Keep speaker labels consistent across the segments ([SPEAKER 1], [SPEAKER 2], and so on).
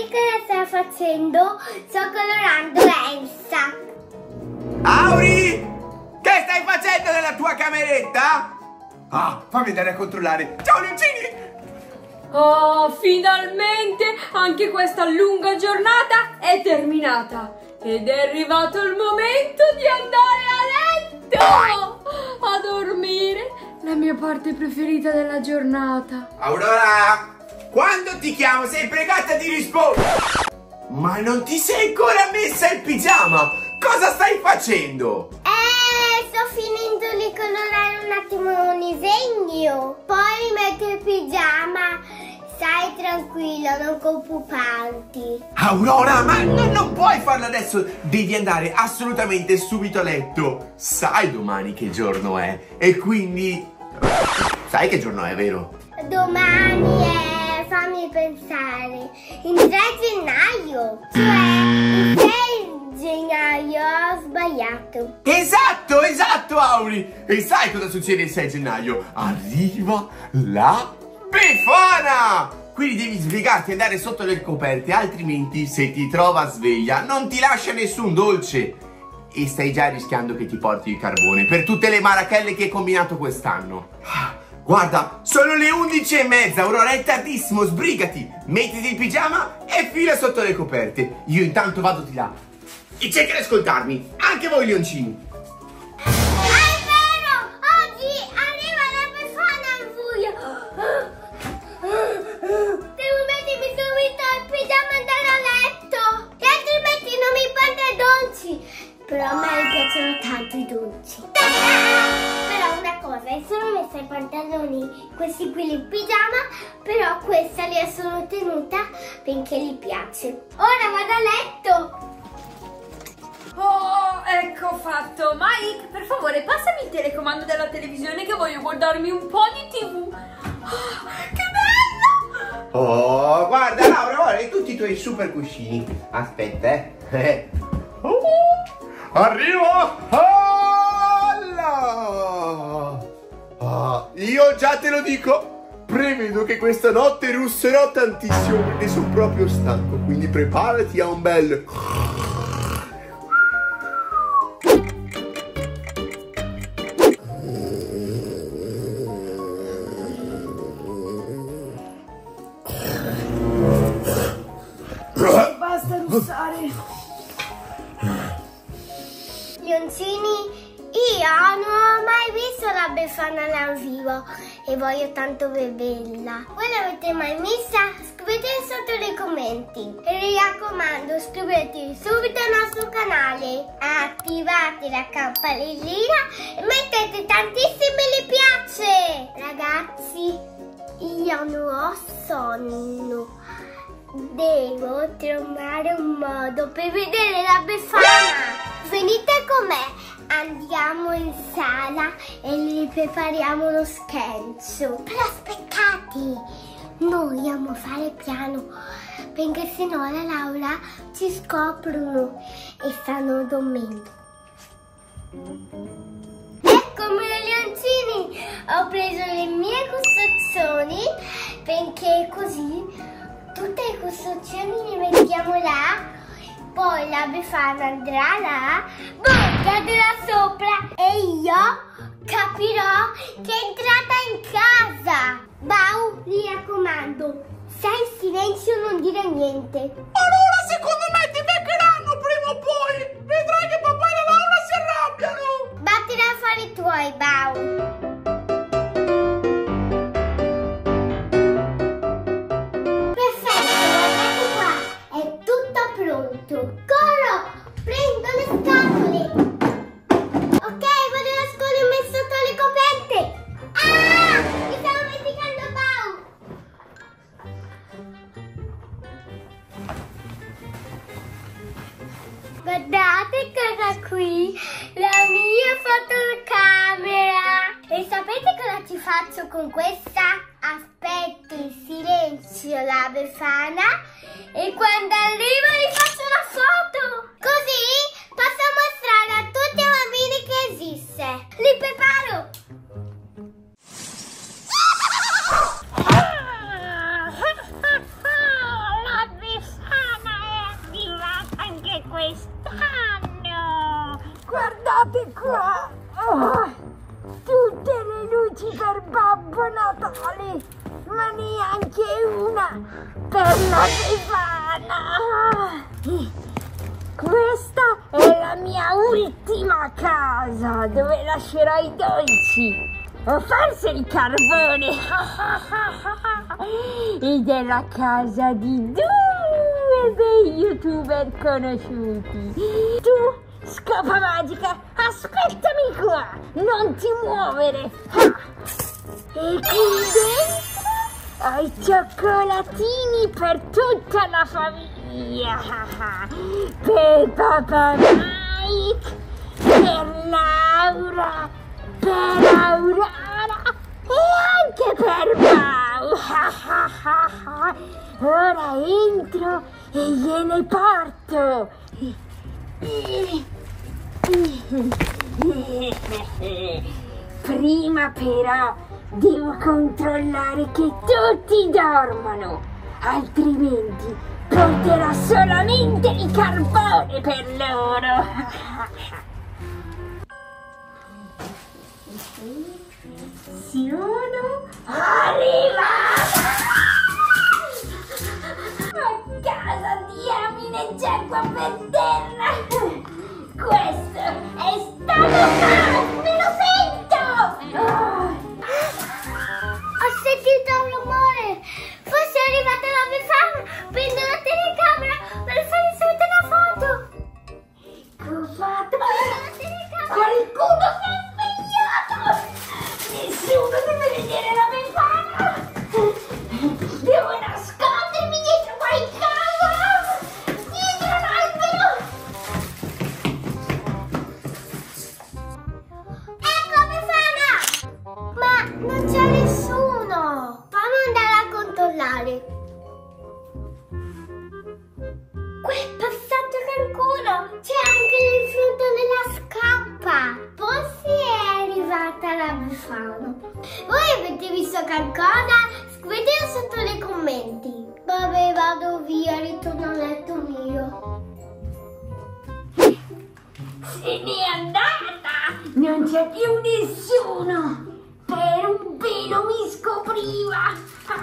[SPEAKER 1] Sai cosa sto facendo? Sto colorando Elsa.
[SPEAKER 2] Auri! Che stai facendo nella tua cameretta? Ah, fammi andare a controllare. Ciao Leoncini!
[SPEAKER 3] Oh, finalmente anche questa lunga giornata è terminata ed è arrivato il momento di andare a letto, a dormire, la mia parte preferita della giornata.
[SPEAKER 2] Aurora, quando ti chiamo sei pregata di rispondere. Ma non ti sei ancora messa il pigiama? Cosa stai facendo?
[SPEAKER 1] Sto finendo di colorare un attimo un disegno. Poi metto il pigiama. Stai tranquillo, non con pupanti.
[SPEAKER 2] Aurora, ma non puoi farlo adesso. Devi andare assolutamente subito a letto. Sai domani che giorno è. E quindi... sai che giorno è, vero?
[SPEAKER 1] Domani è... fammi pensare. Il 3 gennaio. Cioè, il 6 gennaio. Ho sbagliato.
[SPEAKER 2] Esatto, Auri. E sai cosa succede il 6 gennaio? Arriva la Befana! Quindi devi svegliarti e andare sotto le coperte, altrimenti se ti trova sveglia non ti lascia nessun dolce. E stai già rischiando che ti porti il carbone per tutte le marachelle che hai combinato quest'anno. Guarda, sono le 11:30, Aurora, è tardissimo, sbrigati. Mettiti il pigiama e fila sotto le coperte. Io intanto vado di là. E cerca di ascoltarmi, anche voi leoncini.
[SPEAKER 1] Però a me piacciono tanto i dolci. Però una cosa, sono messa i pantaloni, questi qui in pigiama, però questa li sono tenuta finché gli piace. Ora vado a letto.
[SPEAKER 3] Oh, ecco fatto. Mike, per favore, passami il telecomando della televisione che voglio guardarmi un po' di TV. Oh, che bello!
[SPEAKER 2] Oh, guarda Laura, guarda tutti i tuoi super cuscini. Aspetta, arrivo! Io già te lo dico, prevedo che questa notte russerò tantissimo perché sono proprio stanco, quindi preparati a un bel...
[SPEAKER 3] Basta russare.
[SPEAKER 1] Leoncini, io non ho mai visto la Befana dal vivo e voglio tanto vederla. Voi l'avete mai vista? Scrivete sotto nei commenti. E mi raccomando, iscrivetevi subito al nostro canale, attivate la campanellina e mettete tantissimi mi piace. Ragazzi, io non ho sonno. Devo trovare un modo per vedere la Befana. Venite con me, andiamo in sala e gli prepariamo lo scherzo. Però aspettate, noi dobbiamo fare piano, perché sennò la Laura ci scoprono e stanno dormendo. Eccomi leoncini, ho preso le mie costruzioni, perché così tutte le costruzioni le mettiamo là. Poi la Befana andrà là, cadrà sopra e io capirò che è entrata in casa. Bau, mi raccomando, stai in silenzio, non dire niente.
[SPEAKER 2] Allora secondo me ti beccheranno prima o poi. Vedrai che papà e la Laura si arrabbiano.
[SPEAKER 1] Vattene a fare i tuoi, Bau. Corro, prendo le scatole. Ok, vado alla scuola e ho messo sotto le coperte. Ah, mi stavo dimenticando Bau. Guardate cosa qui, la mia fotocamera. E sapete cosa ci faccio con questa? Aspetto in silenzio la Befana e quando arriva gli faccio una foto. Così posso mostrare a tutti i bambini che esiste. Li preparo. La Befana.
[SPEAKER 4] Guardate qua! Tutte le luci per Babbo Natale, ma neanche una per la Befana! Questa è la mia ultima casa dove lascerò i dolci o forse il carbone. Ed è la casa di 2 dei youtuber conosciuti. Tu, Scopa Magica, aspettami qua, non ti muovere. E qui dentro hai cioccolatini per tutta la famiglia, per papà Mike, per Laura, per Aurora e anche per Mau. Ora entro e gliene porto. Prima però devo controllare che tutti dormano, altrimenti porterò solamente il carbone per loro. Sono arrivata! A casa diamine c'è qua per terra! Questo è stato me lo sento!
[SPEAKER 1] Ho sentito un rumore! Forse è arrivata la Befana! Prendo la telecamera per fare subito una foto!
[SPEAKER 4] Ecco fatto! Qualcuno si è svegliato! Nessuno deve vedere la Befana! Devo nascondermi dietro qualcosa! Dietro l'albero!
[SPEAKER 1] Ecco Befana! Ma non c'è nessuno! Fammi andare a controllare! Quel passaggio qualcuno! C'è anche il frutto della scappa! Forse è arrivata la Befana! Voi avete visto qualcosa? Scrivetelo sotto nei commenti! Vabbè, vado via, ritorno al letto mio!
[SPEAKER 4] Se n'è andata! Non c'è più nessuno! Per un pelo mi scopriva!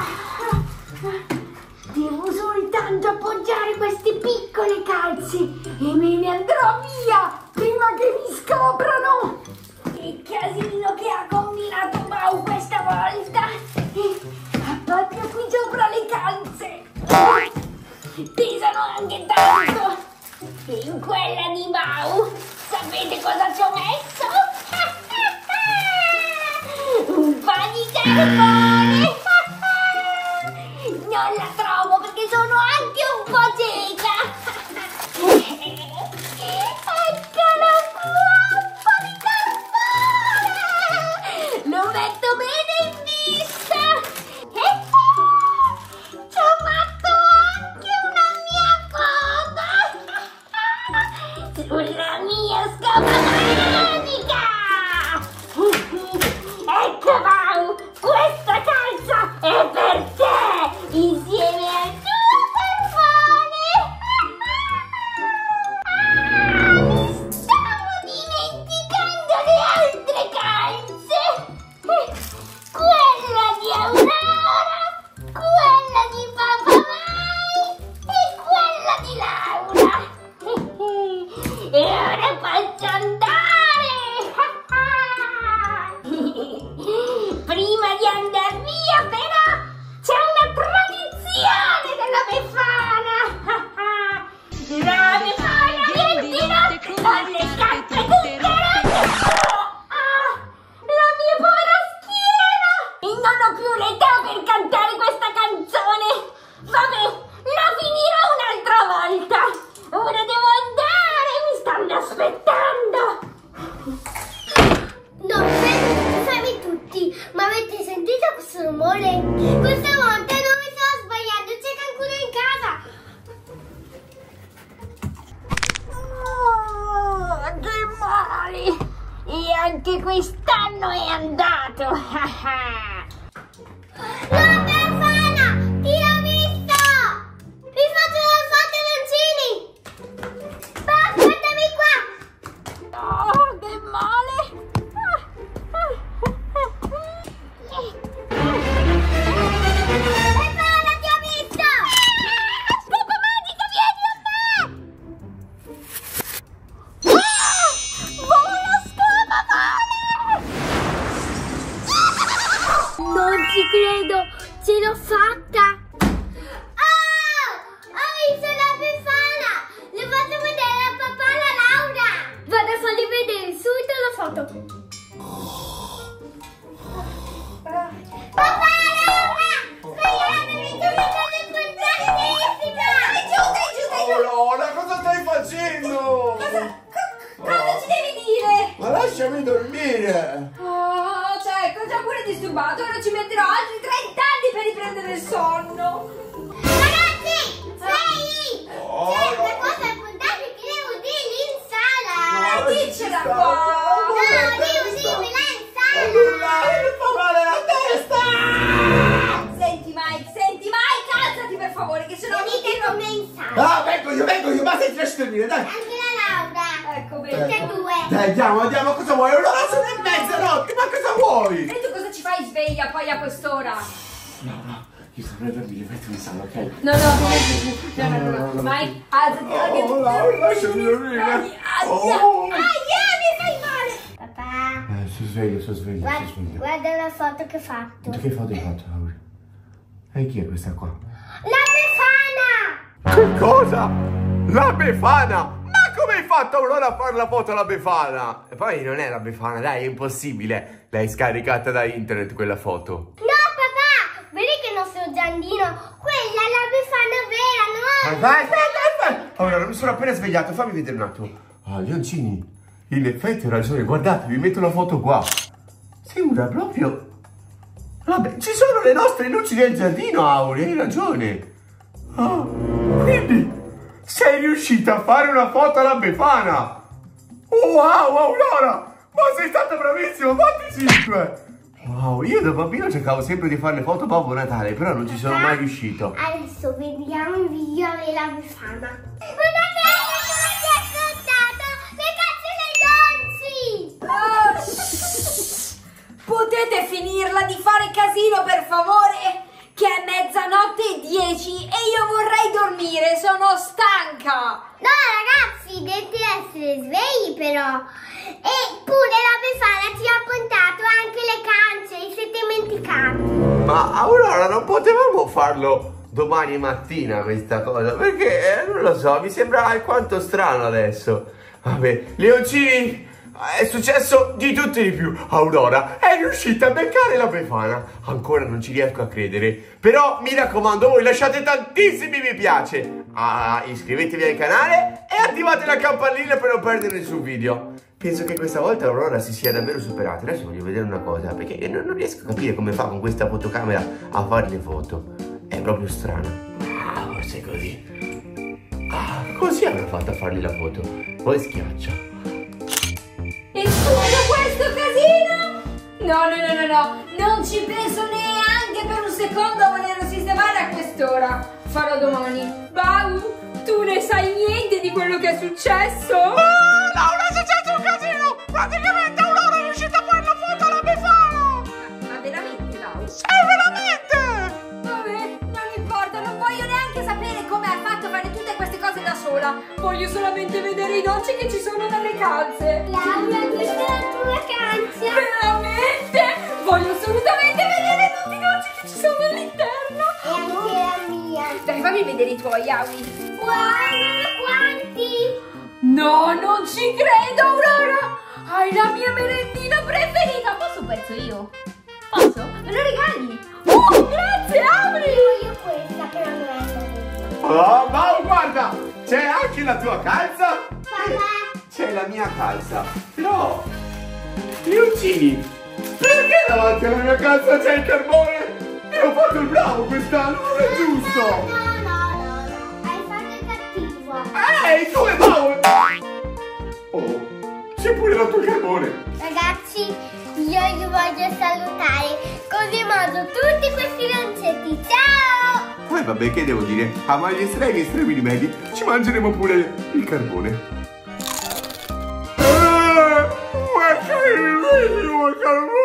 [SPEAKER 4] Devo soltanto appoggiare queste piccole calze e me ne andrò via prima che mi scoprano! Che casino che ha combinato Mau questa volta! Appoggio qui sopra le calze! Pesano anche tanto! E in quella di Mau, sapete cosa ci ho messo? Un po' di carbone! Non la trovo perché sono anche un po' cieca! Eccolo qua! Un po' di carbone! Lo metto bene in vista! Ci ho fatto anche una mia foto! Sulla mia scopa magica! Ecco Mau! Questa calza è per te! Insieme al tuo carbone! Mi stavo dimenticando le altre calze! Quella di Aurora, quella di Papà Mike e quella di Laura! E ora faccio andare! Prima di andare via però c'è una tradizione della Befana! La Befana viene con le scarpe zuccherate! La mia povera schiena! E non ho più l'età per cantare questa canzone! Vabbè, la finirò un'altra volta! Ora devo andare, mi stanno aspettando!
[SPEAKER 1] No, fermi tutti! Ma avete sentito questo rumore? Questa volta non mi sto sbagliando, c'è qualcuno in casa!
[SPEAKER 4] Oh, che male! E anche quest'anno è andato!
[SPEAKER 1] La Befana! Ti ho visto! Vi faccio una foto, Lancini! Aspettami qua!
[SPEAKER 4] Oh, che
[SPEAKER 2] lasciami dormire.
[SPEAKER 3] Oh, certo, ho già pure disturbato. Ora ci metterò altri 30 anni per riprendere il sonno.
[SPEAKER 1] Ragazzi, svegli! C'è qualcosa importante che devo dirgli in sala.
[SPEAKER 3] Dicela qua.
[SPEAKER 1] No, devo dirmela in sala.
[SPEAKER 2] Mi fa male la testa.
[SPEAKER 3] Senti Mike, alzati per favore, che se no
[SPEAKER 1] Venite con me in sala.
[SPEAKER 2] Ah, vengo io, ma sei lasci dormire, dai.
[SPEAKER 1] Anche la Laura.
[SPEAKER 3] Ecco, bene.
[SPEAKER 1] Tutte e due.
[SPEAKER 2] Dai, andiamo, cosa vuoi? Allora sono in mezzanotte, ma cosa vuoi?
[SPEAKER 3] E tu cosa ci fai sveglia poi a quest'ora?
[SPEAKER 2] No, io saprei dormire, mettimi in sala, ok?
[SPEAKER 3] No, no. Mike, alzati.
[SPEAKER 2] Oh, Laura, lasciami dormire.
[SPEAKER 3] Mi fai male.
[SPEAKER 1] Papà,
[SPEAKER 2] Sono sveglio.
[SPEAKER 1] guarda la foto che ho fatto.
[SPEAKER 2] Che foto hai fatto, Laura? E chi è questa qua?
[SPEAKER 1] La Befana!
[SPEAKER 2] Che cosa? La Befana? Ma come hai fatto Aurora a fare la foto alla Befana? E poi non è la Befana, dai, è impossibile. L'hai scaricata da internet quella foto.
[SPEAKER 1] No, papà! Vedi che il nostro Giannino? Quella è la Befana vera, no?
[SPEAKER 2] Aspetta. Aurora, mi sono appena svegliato, fammi vedere un attimo. Ah, Leoncini, in effetti hai ragione, guardate, vi metto la foto qua. Sembra proprio... Vabbè, ci sono le nostre luci del giardino, Auri, hai ragione. Ah, quindi sei riuscita a fare una foto alla Befana. Wow, Aurora, ma sei stata bravissima, fatti 5. Wow, io da bambino cercavo sempre di fare le foto Babbo Natale, però non ci sono mai riuscito.
[SPEAKER 1] Adesso vediamo il video della Befana. Guardate come ti ha ascoltato le cazzo dei dolci!
[SPEAKER 3] Potete finirla di fare casino, per favore? Che è mezzanotte e 10 e io vorrei dormire, sono stanca!
[SPEAKER 1] No ragazzi, dovete essere svegli però. E pure la Befana ci ha puntato anche le cance, vi siete dimenticati.
[SPEAKER 2] Ma Aurora, non potevamo farlo domani mattina questa cosa? Perché, non lo so, mi sembra alquanto strano adesso. Vabbè, Leoncini, è successo di tutto e di più. Aurora è riuscita a beccare la Befana. Ancora non ci riesco a credere. Però mi raccomando, voi lasciate tantissimi mi piace. Iscrivetevi al canale e attivate la campanella per non perdere nessun video. Penso che questa volta Aurora si sia davvero superata. Adesso voglio vedere una cosa, perché non riesco a capire come fa con questa fotocamera a fare le foto. È proprio strano. Forse è così. Così avrà fatto a fargli la foto. Poi schiaccia.
[SPEAKER 3] E tutto questo casino? No, non ci penso neanche per un secondo a volerlo sistemare a quest'ora. Farò domani. Bau, tu ne sai niente di quello che è successo?
[SPEAKER 2] Laura, è successo un casino! Praticamente Aurora è riuscita a fare la foto alla Befana!
[SPEAKER 3] Ma veramente, Lau?
[SPEAKER 2] Veramente!
[SPEAKER 3] Vabbè, non importa, non voglio neanche sapere come ha fatto a fare tutte queste cose da sola. Voglio solamente vedere i dolci che ci sono nelle calze.
[SPEAKER 1] Laura, questa è la tua calza.
[SPEAKER 3] Veramente? Voglio assolutamente vedere tutti i dolci che ci sono all'interno.
[SPEAKER 1] E anche la mia.
[SPEAKER 3] Dai, fammi vedere i tuoi, Auri.
[SPEAKER 1] Guarda quanti!
[SPEAKER 3] No, non ci credo, Aurora! Hai la mia merendina preferita! Posso un pezzo io? Posso? Me lo regali? Oh, grazie, Auri!
[SPEAKER 1] Voglio questa, però non è questa.
[SPEAKER 2] Oh, ma guarda! C'è anche la tua calza?
[SPEAKER 1] Papà!
[SPEAKER 2] C'è la mia calza. Però... Leoncini, perché davanti alla mia calza c'è il carbone? Io ho fatto il bravo quest'anno, non è giusto!
[SPEAKER 1] No. Hai fatto il cattivo.
[SPEAKER 2] Ehi, come Paolo? Oh, c'è pure la tua carbone.
[SPEAKER 1] Ragazzi, io vi voglio salutare. Così mangio tutti questi lancetti. Ciao!
[SPEAKER 2] Vabbè, che devo dire? Ma gli estremi rimedi, ci mangeremo pure il carbone. Ma che il carbone?